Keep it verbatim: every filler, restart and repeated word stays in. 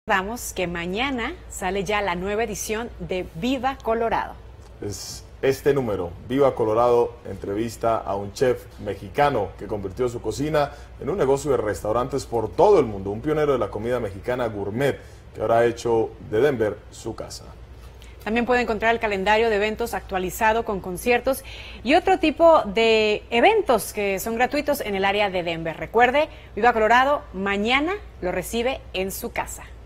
Recordamos que mañana sale ya la nueva edición de Viva Colorado. Es este número, Viva Colorado, entrevista a un chef mexicano que convirtió su cocina en un negocio de restaurantes por todo el mundo, un pionero de la comida mexicana gourmet que ahora ha hecho de Denver su casa. También puede encontrar el calendario de eventos actualizado con conciertos y otro tipo de eventos que son gratuitos en el área de Denver. Recuerde, Viva Colorado, mañana lo recibe en su casa.